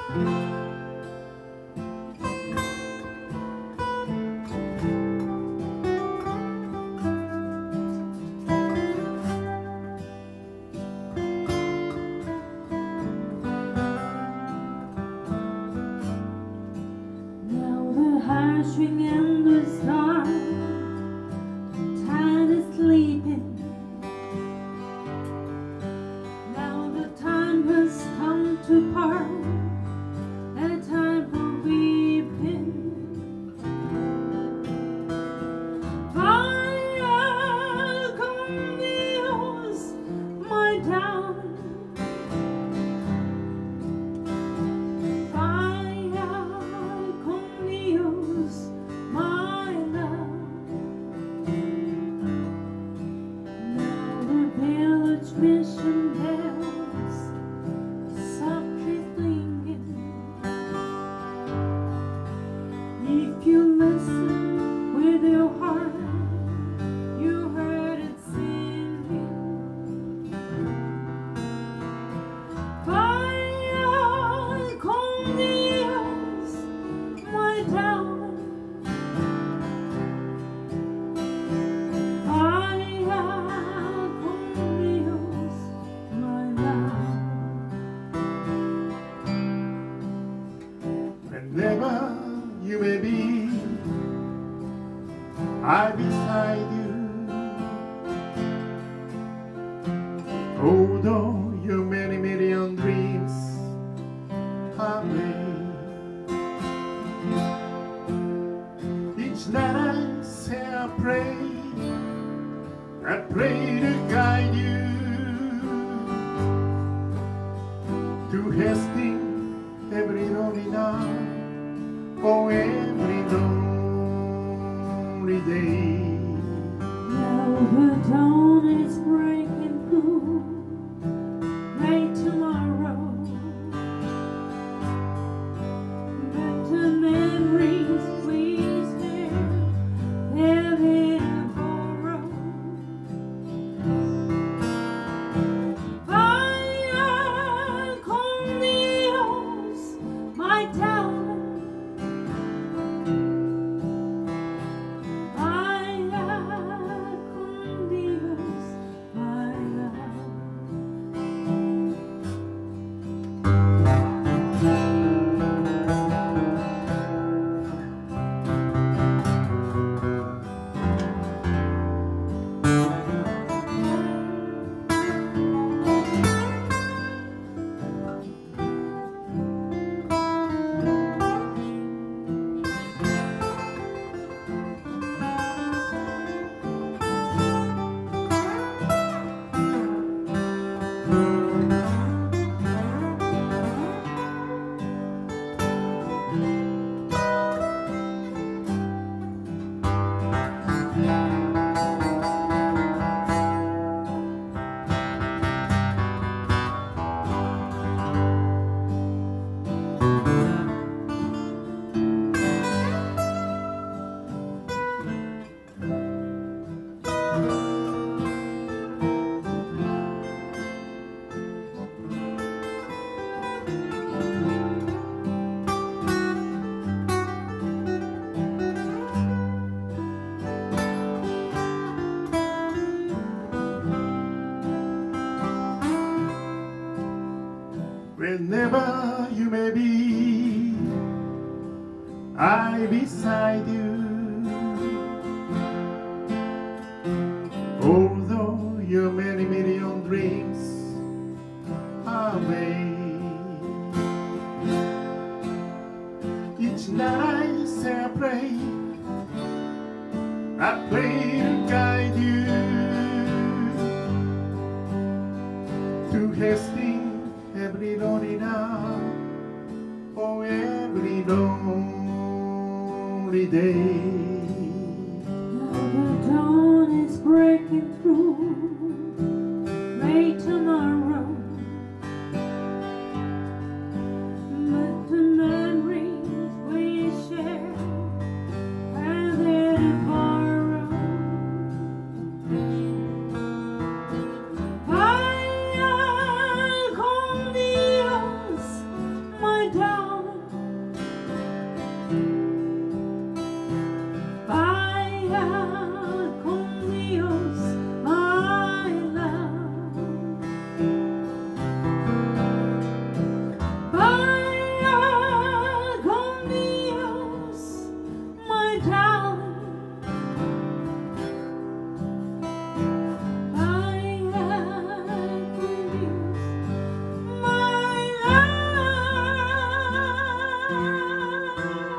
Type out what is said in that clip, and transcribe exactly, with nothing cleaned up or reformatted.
Hushing in the storm, tide is sleeping. Now the time has come to part, a time for weeping. Vaya con Dios, my darling. Mission bells softly singing. If you listen with your heart, you heard it singing. Vaya con Dios, my darling. Wherever you may be, I'm beside you. Although your many million dreams are made, each night I say I pray, I pray to guide you to hasten every lonely night. Oh, every lonely day. Now the dawn is breaking through. Right tomorrow, but the memories we share, they're there to borrow. Vaya con Dios, my darling. Whenever you may be, I'm beside you. Although your many million dreams are made, each night I say I pray, I pray to guide you to hasten every lonely night, oh, every lonely day. Now the dawn is breaking through. May tomorrow, but the memories we share are there to borrow. Vaya con Dios, my darling. heart.